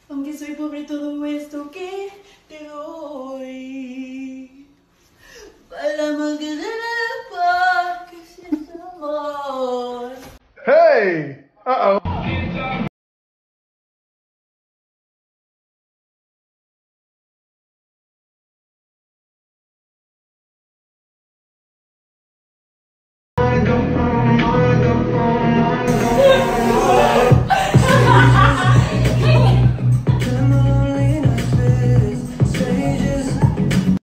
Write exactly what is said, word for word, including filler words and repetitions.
Aunque soy pobre, todo esto que te doy vale más que de la paz que si es amor. Hey! Uh-oh.